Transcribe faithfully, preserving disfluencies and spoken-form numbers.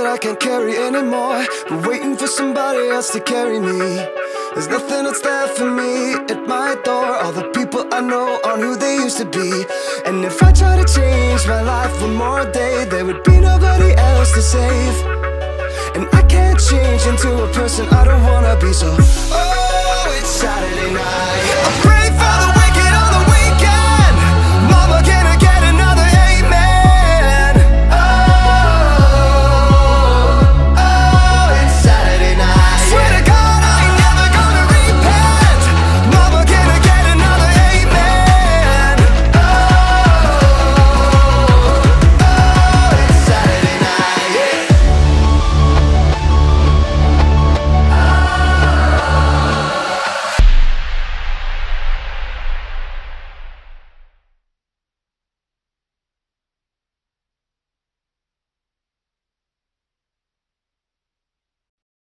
I can't carry anymore, but waiting for somebody else to carry me. There's nothing that's there for me at my door. All the people I know aren't who they used to be. And if I try to change my life one more day, there would be nobody else to save. And I can't change into a person I don't wanna be. So, oh, it's Saturday night,